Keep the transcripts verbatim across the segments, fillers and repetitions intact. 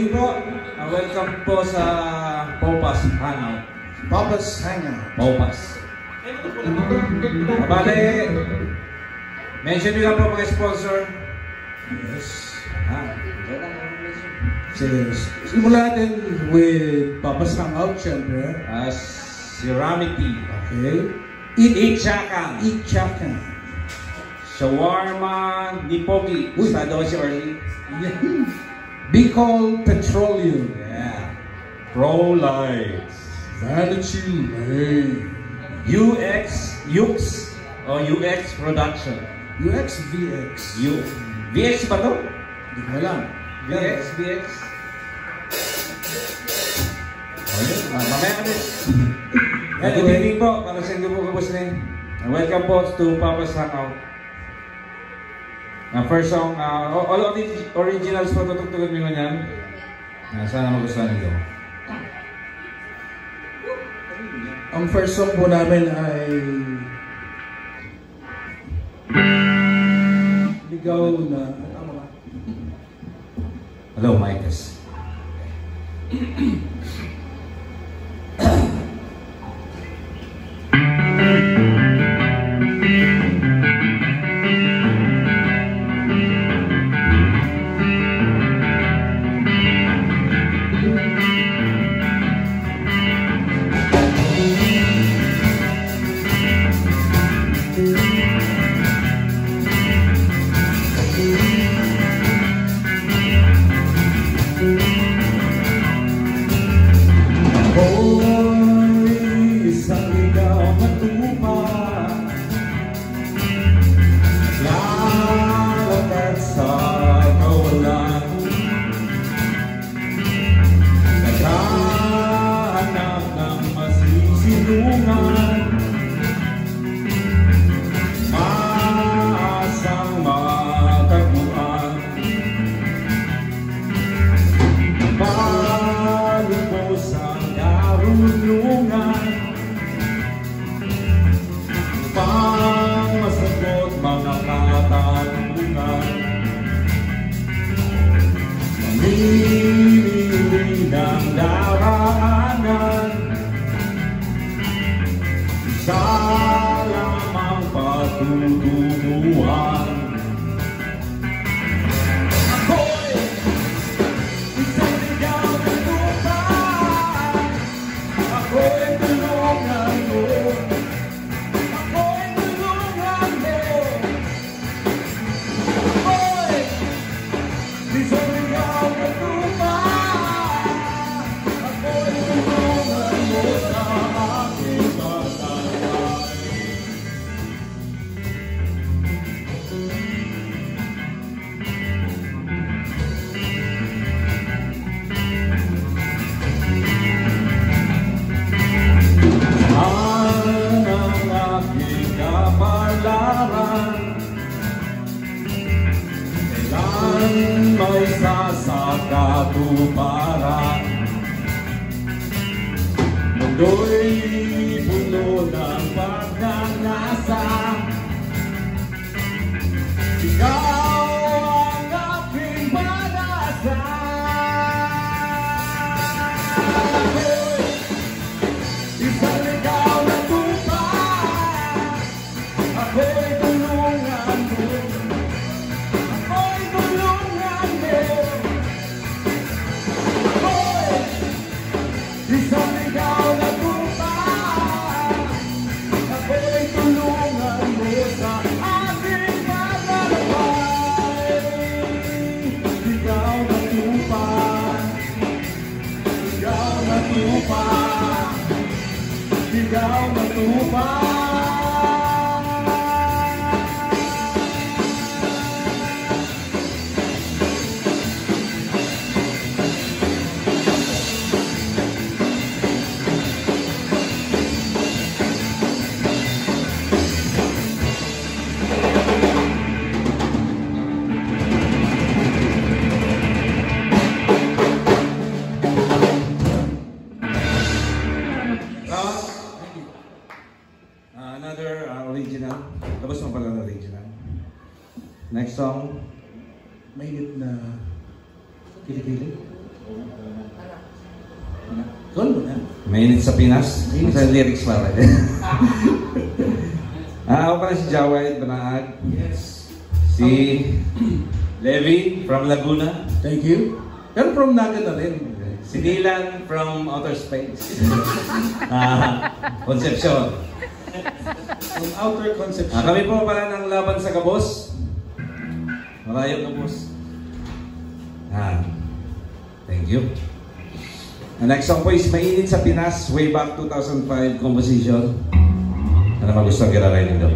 po, uh, welcome po sa Popas Hangout. Popas Hangout. Popas. Kabale, mention nyo lang po mga sponsor. Yes. Ah, Cheers. Simulan natin with Popas Hangout, syempre. As Ceramity. Okay. Eat Chakan. Eat Chakan. Shawarma Nipogi. Gusto daw si Orly. Yeah. Bicol Petroleum. Yeah. Pro Lights. Vanity Lane. U X, U X, o U X Production. U X V X. U V X ba to? Hindi ko alam. V X, V X. Okay, uh, mamaya kami. Good evening po, para sa inyo po kapos na yun. Welcome po to Papa's Hangout. Uh, first song, uh, all of the originals po tutugtugan nyo yan. Uh, sana magustuhan nyo. Ang first song po namin ay Ligaw na... Hello, Micas. Next song, mainit na kilikili. Mainit sa Pinas. Mainit Sa lyrics para. Ah, ako pala si Jawad Banaag. Yes. Si Levi from Laguna. Thank you. Pero from Naga na rin. Si Dylan from Outer Space. Ah, Concepcion. From Outer Conception. Ah, kami po pala ng Laban sa Kabos. Marayong Kabos. Ah, thank you. The next song po is Mainit sa Pinas, way back two thousand five composition. Ano magustuhan kirarainin daw?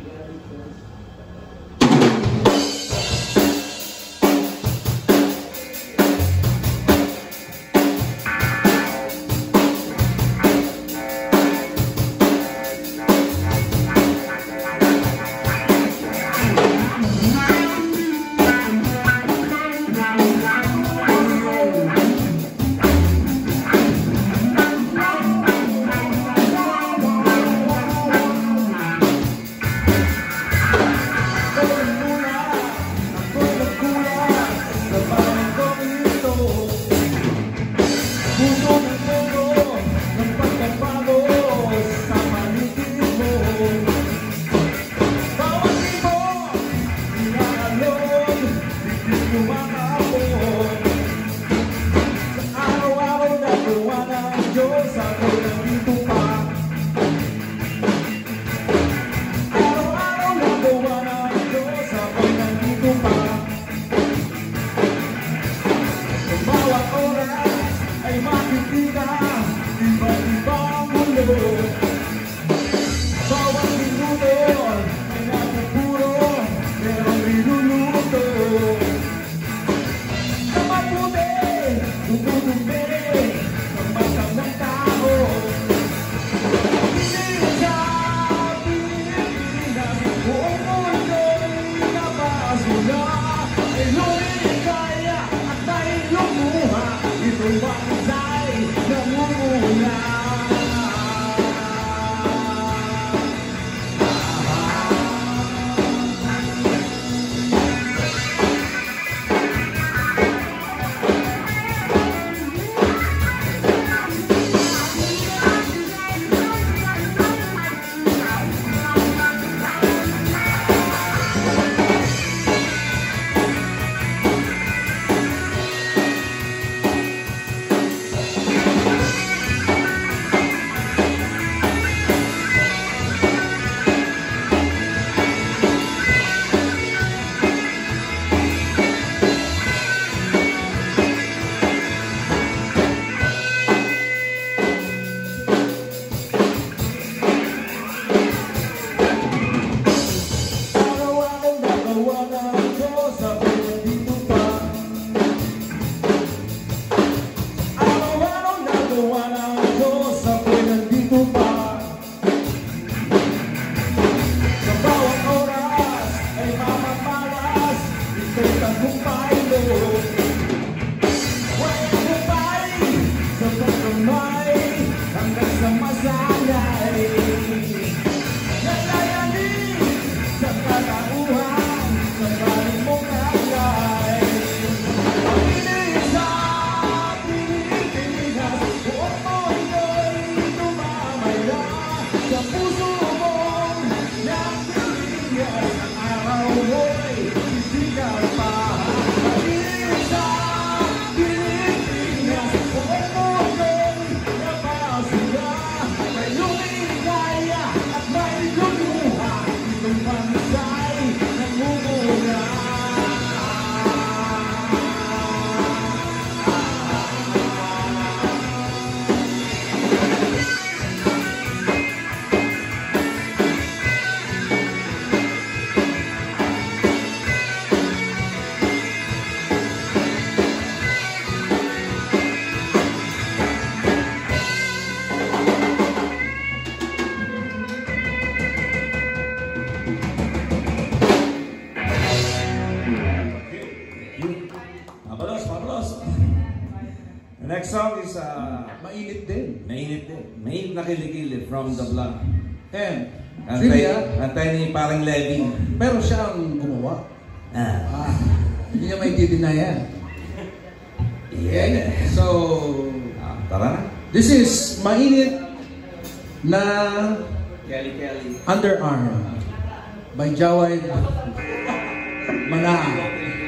Next song is uh, Mainit din. Mainit din. Mainit na kilikili from the block. And, Antay, trivia, antay ni parang Levy. pero siya ang gumawa. Ah. Ah, hindi niya may deny yan. Yeah. So, Ah, tara na. This is Mainit na Kelly Kelly. Underarm by Jawad Manaa.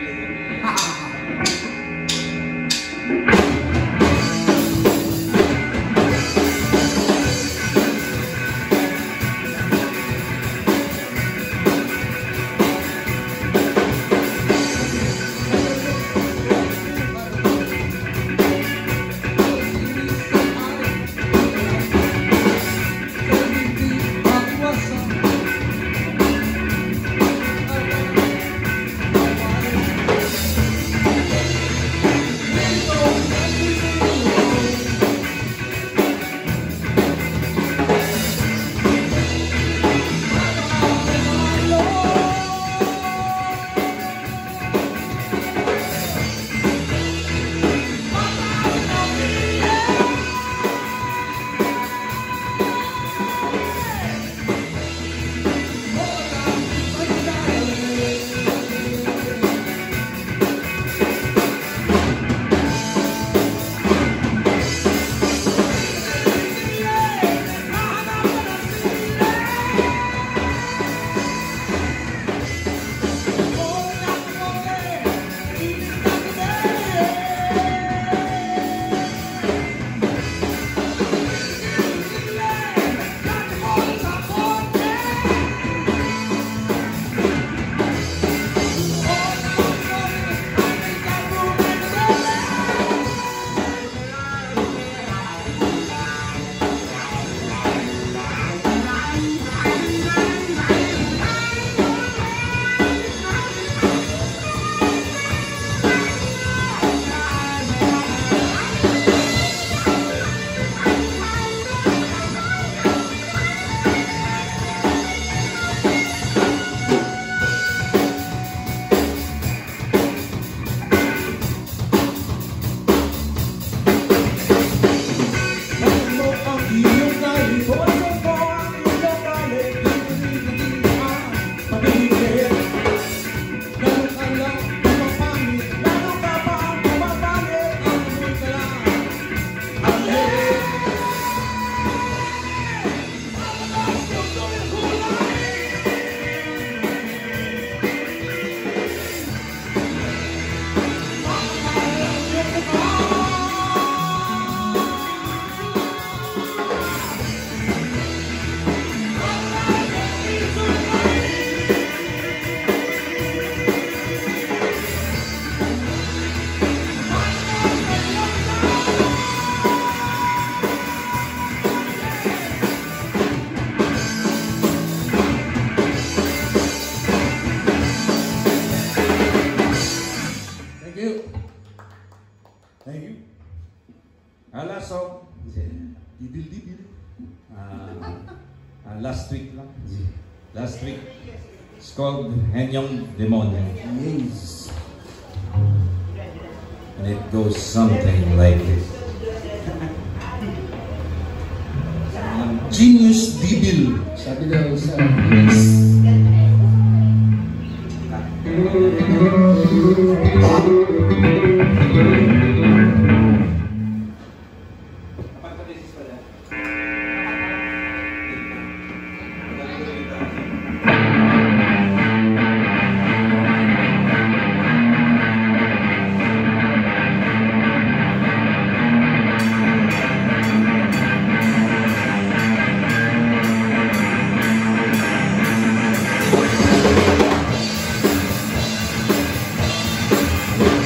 Thank you. Our last song, Dibil, dibil. uh, uh, last week lang. Last week. It's called Henyong Demonyo. Yes. And it goes something like this. Genius Dibil. Sabi daw sa We'll be right back.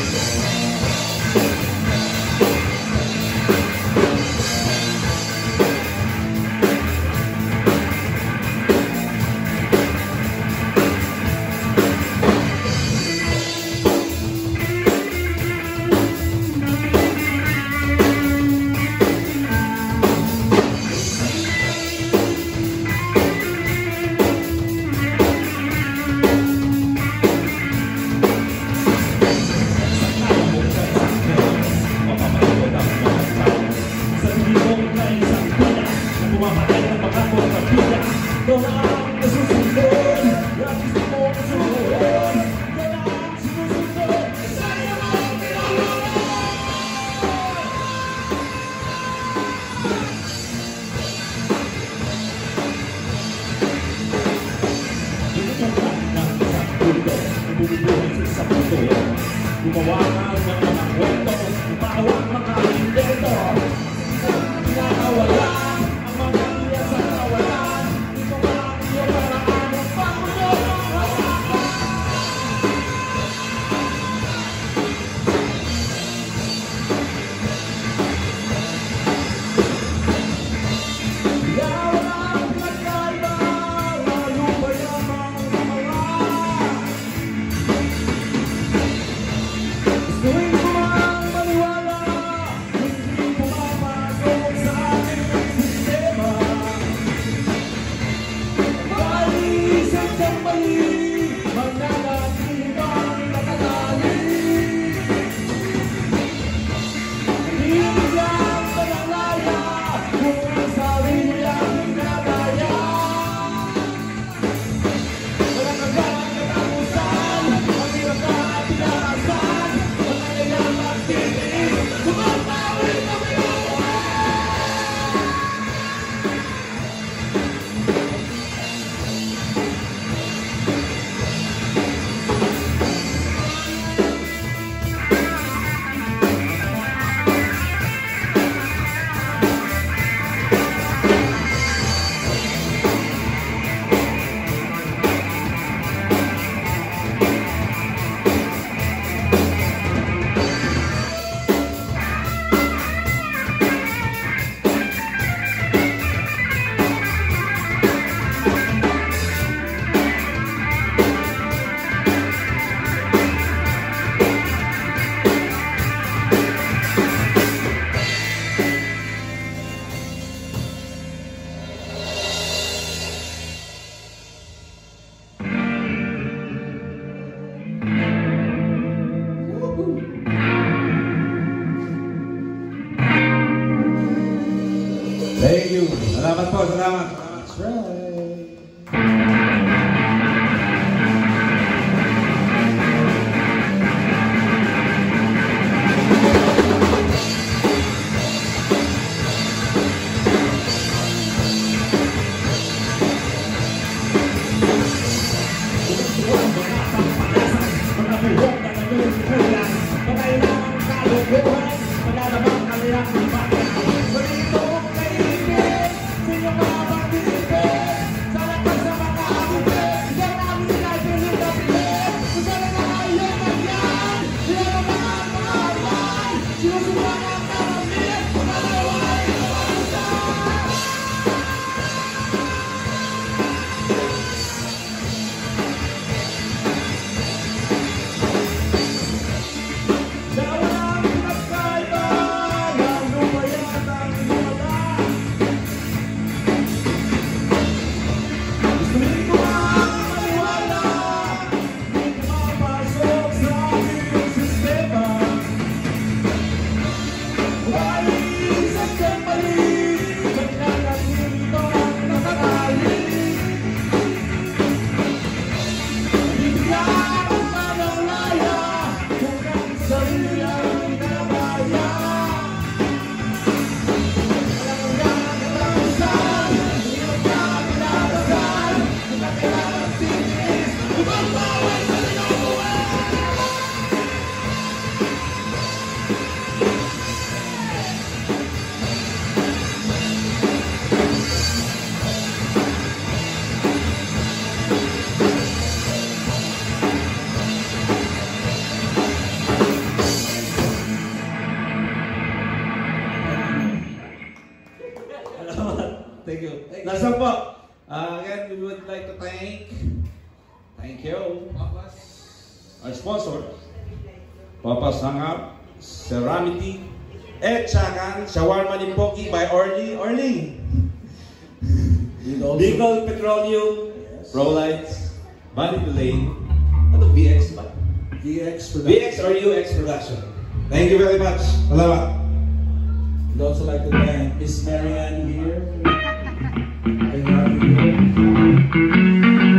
Thank you. Salamat po, salamat. That's right. Thank you. Last song po. Uh, again, we would like to thank, thank you, our sponsor, Papa's Hangout, Serenity, at Chakan, Shawarma ni Poki by Orly. Orly! Legal Petroleum, yes. Pro Lights, Body Delay, ano V X ba? V X Production. V X or U X Production. Thank you very much. Salamat. We'd also like to thank Miss Marianne here. Thank you.